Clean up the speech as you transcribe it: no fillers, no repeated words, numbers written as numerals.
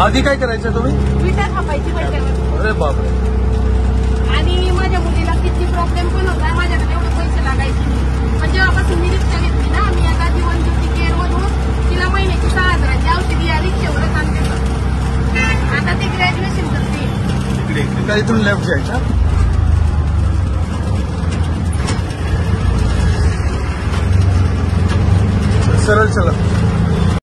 आधी काय करायचं तुम्ही? विटा थापायची पैशावर. अरे बापरे. आणि माझ्या मुलीला किती प्रॉब्लेम पण होता, माझ्याकडे एवढे पैसे लागायचे नाही. पण जेव्हापासून मी रिक्षा घेतली ना, मी आता जीवन ज्योती केअर मधून तिला महिन्याची 6,000ची औषधी या रिक्षेवरच आणते. आता ती ग्रॅज्युएशन करते. इकडे इथून लेफ्ट जायचं. सरळ चला.